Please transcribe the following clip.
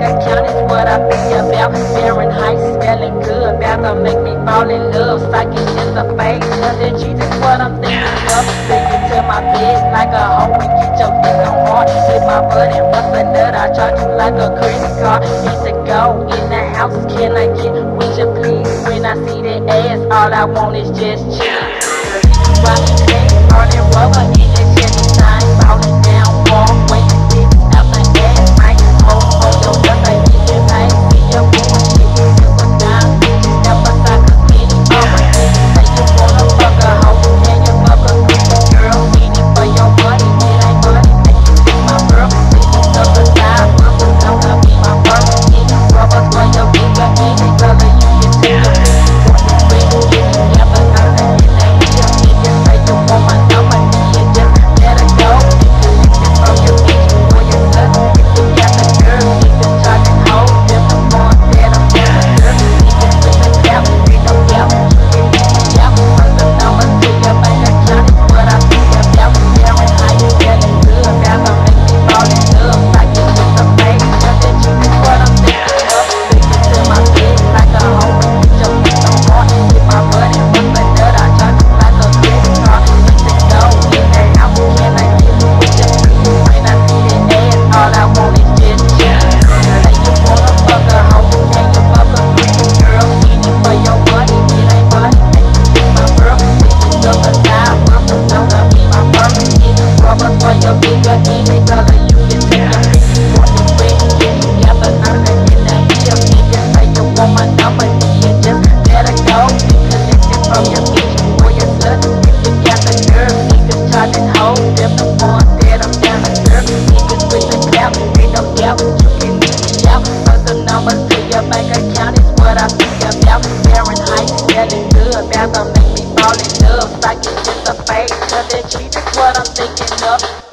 account is what I think about. Fahrenheit smelling good, about to make me fall in love. Psychic is a fake, that Jesus what I'm thinking of. Take it to my bed like a hoe and get your dick on hard. Hit my butt and bust a nut, I charge you like a credit card. Need to go in the house, can I get with you please? When I see that ass, all I want is just cheese. Rockin' chains, burning rubber in this Chevy sign, falling down, walk, when you sit out the ass, mic, hold your breath, I get you pain, see your bullshit, silver down, step aside, cause any over it, say you wanna fuck a hoe, can you fuck a girl, need it for your money, it ain't money, make you see my girl, see you step aside, rubbers, gonna be my first, get rubbers for your bigger, any color, you can take your pick, get together, in that hill, if you say you want my number, then just let her go. If you from your bitch or your son, if you got the girl, you can charge and hold them the ones that I'm gonna serve. You can put the cap, ain't no cap, you can leave me out. From the number to your bank account is what I think about. Fahrenheit feeling good, about to make me fall in love. Like it's just a fake, but that you is what I'm thinking of. Take it to my bed like a hoe, get your dick on hard. Hit my butt and bust a nut, I charge you like a credit card. Need to go in the house, can I get with you please? When I see that ass, all I want is just cheese. Say you wanna fuck a hoe, can you fuck a girl? Need it for your money, it ain't money, make you see my girl. If you took a side, rubbers gonna be my first. Get rubbers for your bigger, any color, you can take your pick. Want you quick, get together, in the hill. If you say you want my number, then just let her go. You connected from your bitch or your slut. If you got the girl, niggas charge and hold them the ones that I'm down to serve. Niggas with the cap, ain't no cap, you can leave me out. Cause the numbers to your bank account is what I think about. Fahrenheit smelling good, about to make me fall in love. Psychic is a fake, cause that cheap is what I'm thinking of.